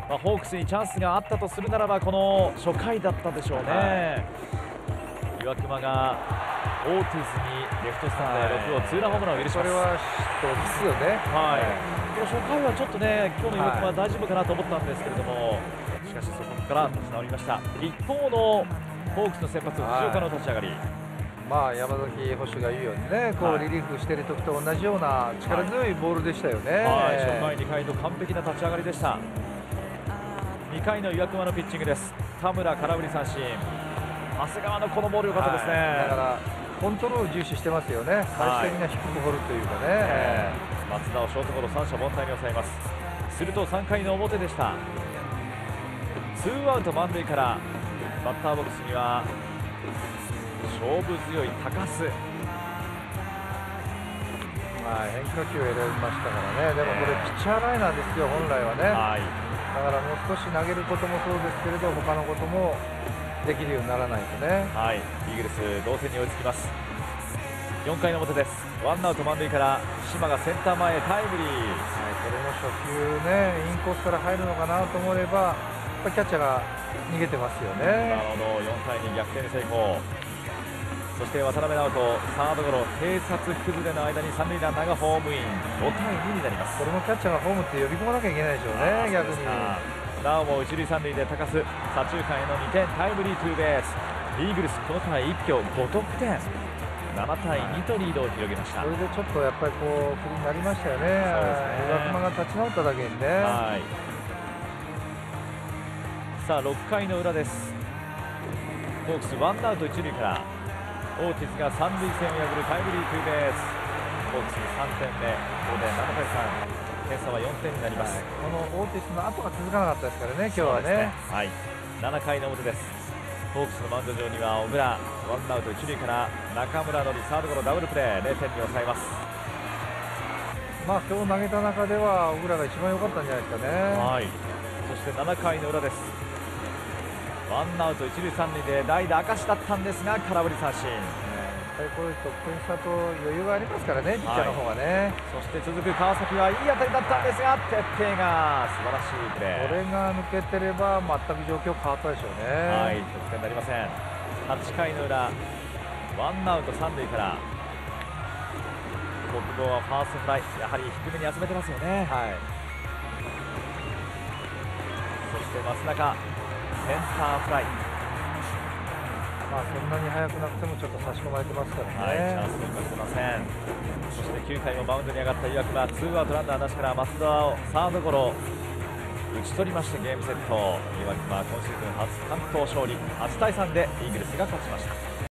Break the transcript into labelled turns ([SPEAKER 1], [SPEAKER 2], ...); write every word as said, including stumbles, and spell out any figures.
[SPEAKER 1] まあ、ホークスにチャンスがあったとするならばこの初回だったでしょうね。はい、岩隈がオーティスにレフトスタンドへろく号ツーランホームランを許します。
[SPEAKER 2] これはヒットですよね。
[SPEAKER 1] はい、この初回はちょっとね今日の岩隈は大丈夫かなと思ったんですけれども、しかしそこから立ち直りました。一方のホークスの先発藤岡の立ち上がり、
[SPEAKER 2] まあ山崎捕手が言うようにね、こうリリーフしている時と同じような力強いボールでしたよね。
[SPEAKER 1] はい、初回にかいと完璧な立ち上がりでした。にかいの岩隈のピッチングです。田村空振り三振、長谷川のこのボール良かったですね。
[SPEAKER 2] はい、だからコントロール重視してますよね。最終的には低く放るというかね、
[SPEAKER 1] えー、松田をショートゴロ三者凡退に抑えます。するとさんかいの表でした。ツーアウト満塁からバッターボックスには勝負強い高須、
[SPEAKER 2] まあ、変化球を選びましたからね。でもこれピッチャーライナーですよ本来はね。はい、だからもう少し投げることもそうですけれど他のこともできるようにならないとね。
[SPEAKER 1] はい、イーグルス同点に追いつきます。よんかいの表です。ワンアウト満塁から島がセンター前へタイムリー。はい、
[SPEAKER 2] これも初球ねインコースから入るのかなと思えばキャッチャーが逃げてますよね。
[SPEAKER 1] なるほど、よんたいに逆転成功。そして渡辺直人サードゴロ、併殺崩れの間に三塁ランナーがホームイン、ごたいにになります。
[SPEAKER 2] これもキャッチャーがホームって呼び込まなきゃいけないでしょうね。逆に
[SPEAKER 1] なおも一塁三塁で高須、左中間へのにてんタイムリーツーベース。イーグルスこの回一挙ご得点、ななたいにとリードを広げました。
[SPEAKER 2] それでちょっとやっぱりこう不利になりましたよね。岩隈が立ち直っただけにね。はい、
[SPEAKER 1] さあろっかいの裏です。ホークスワンアウト一塁からオーティスが三塁線を破るタイムリーツーベース。ホークスにさんてんめ、これでななたいさん、点差はよんてんになります。はい、
[SPEAKER 2] このオーティスの後が続かなかったですからね今日はね。ね、
[SPEAKER 1] はい、ななかいの表です。ホークスのマウンド上には小倉、ワンアウト一塁から中村のりサードゴロダブルプレー、ゼロてんに抑えます。
[SPEAKER 2] まあ今日投げた中では小倉が一番良かったんじゃないですかね。
[SPEAKER 1] はい、そしてななかいの裏です。ワンアウト一塁三塁で代打明石だったんですが空振り三振。
[SPEAKER 2] やっぱりこういう得点差と余裕がありますからねピッチャーの方がね。
[SPEAKER 1] はい、そして続く川崎はいい当たりだったんですが徹底が素晴らしいプレー。
[SPEAKER 2] これが抜けてれば全く状況変わったでしょうね。
[SPEAKER 1] はい、得点になりません。はちかいの裏ワンアウト三塁から国道はファーストフライ、やはり低めに集めてますよね。はい、そして松中センターフライ。
[SPEAKER 2] まあそんなに速くなくてもちょっと差し込まれてますからね。
[SPEAKER 1] はい、チャンスを生かせません。そしてきゅうかいもマウンドに上がった岩隈、ツーアウトランナーなしから増田をサードゴロ打ち取りましてゲームセット。岩隈今シーズン初完投勝利、はちたいさんでイーグルスが勝ちました。